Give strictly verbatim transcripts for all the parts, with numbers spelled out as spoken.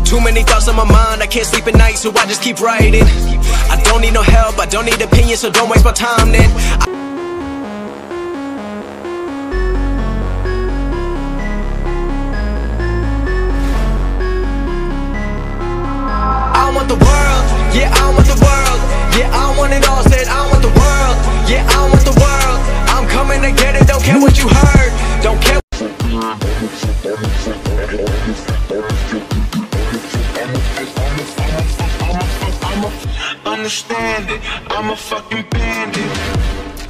Too many thoughts on my mind, I can't sleep at night, so I just keep writing. I don't need no help, I don't need opinions, so don't waste my time then. I want the world, yeah, I want the world. Yeah, I want it all, said I want the world. Yeah, I want the world. I'm coming to get it, don't care what you heard. Don't care. Understand it, I'm a fucking bandit.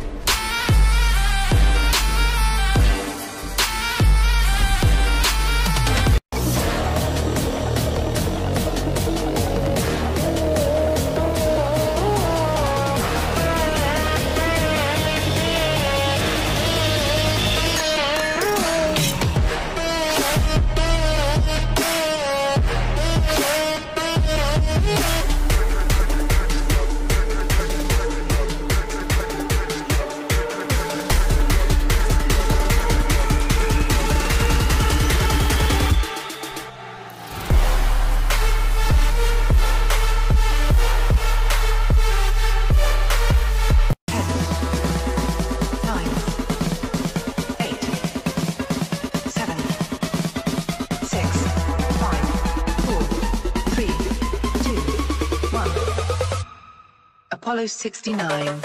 Apollo sixty-nine.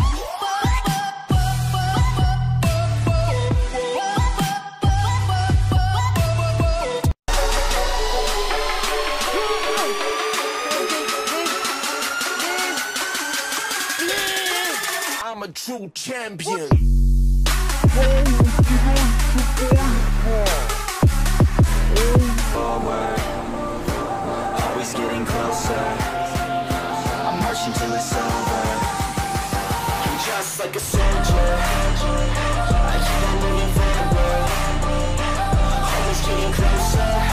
I'm a true champion. Forward, always getting closer. I'm marching till it's over. I'm just like a soldier. I keep on moving forward, always getting closer.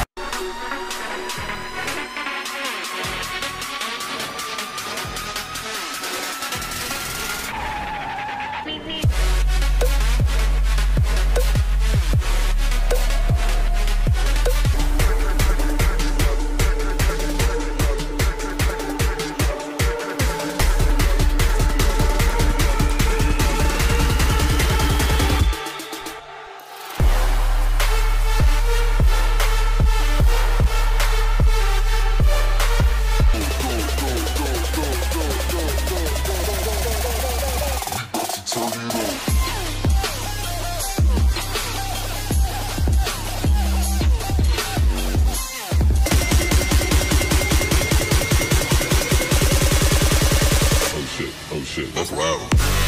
That's loud.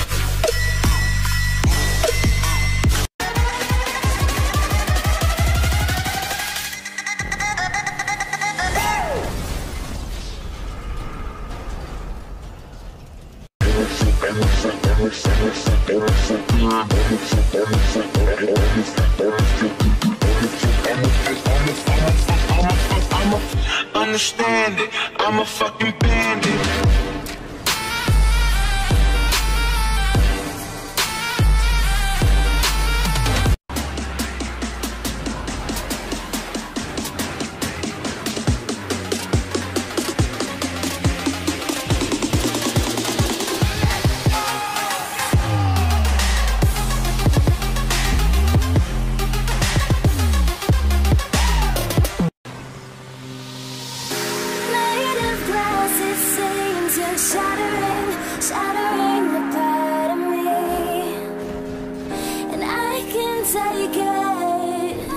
Understand it, I'm a fucking bandit. Shattering, shattering a part of me, and I can take it.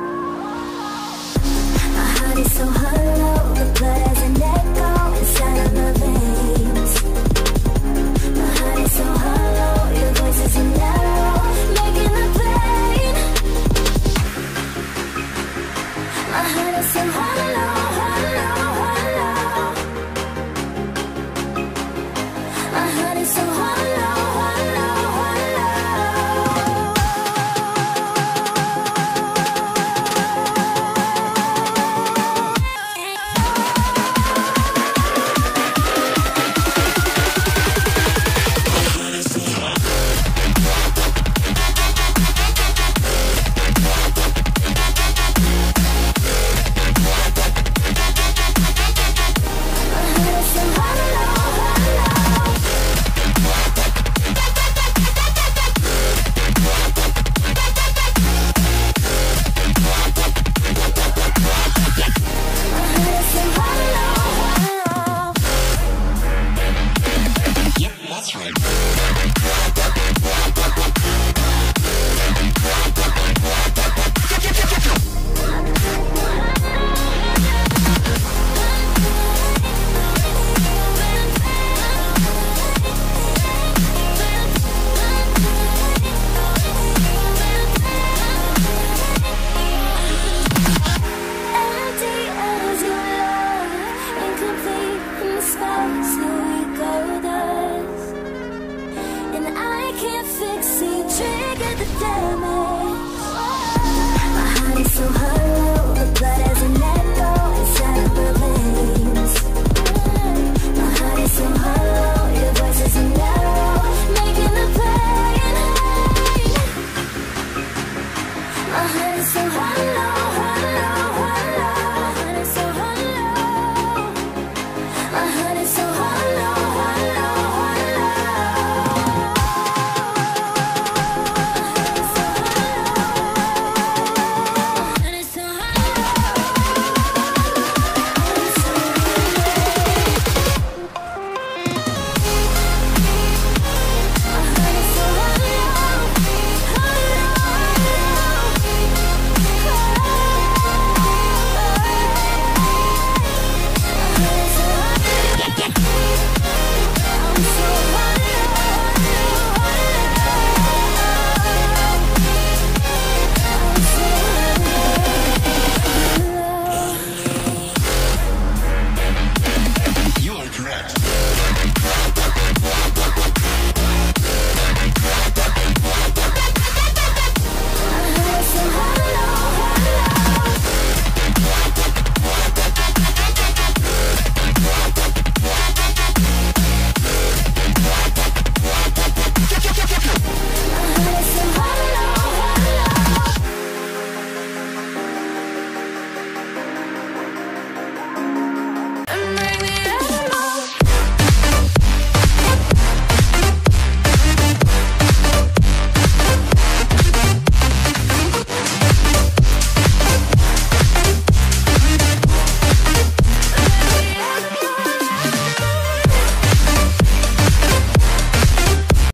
My heart is so hollow, the blood has an echo inside of my veins. My heart is so hollow, your voice is an arrow, making the pain. My heart is so hollow.